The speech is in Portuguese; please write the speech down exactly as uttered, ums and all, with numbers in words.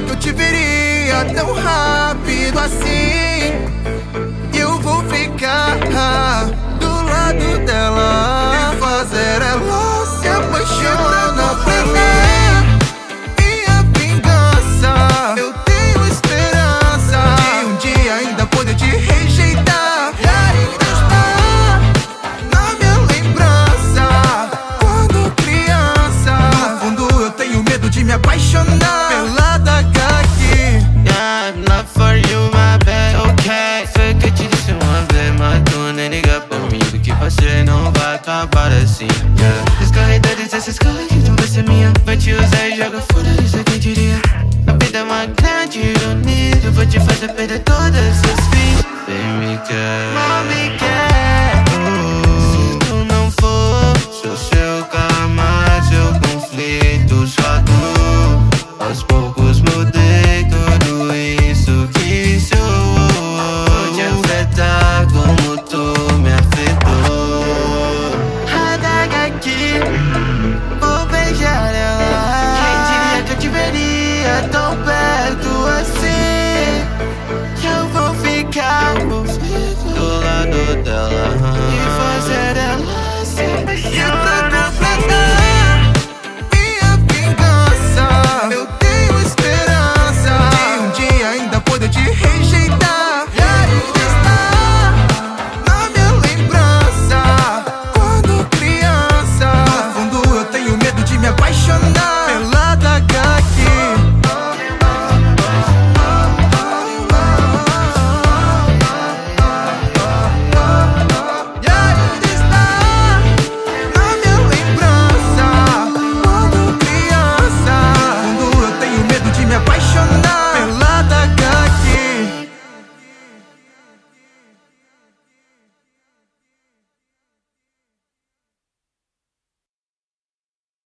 que eu te veria tão rápido assim. Eu vou ficar do lado dela e fazer ela se apaixonar por mim. Minha vingança, eu tenho esperança de um dia ainda poder te rejeitar. E ainda está na minha lembrança quando criança. No fundo eu tenho medo de me apaixonar pela da Kaki. Yeah, I'm not for you, my bad, ok. Foi que eu te disse uma vez, mas tu nem liga pra mim. Do que você não vai acabar assim, yeah. Descarregada dessas coisas que tu vai ser minha. Vai te usar e joga fora, isso quem diria. A vida é uma grande ironia. Eu vou te fazer perder todas as fins. Vem me quer.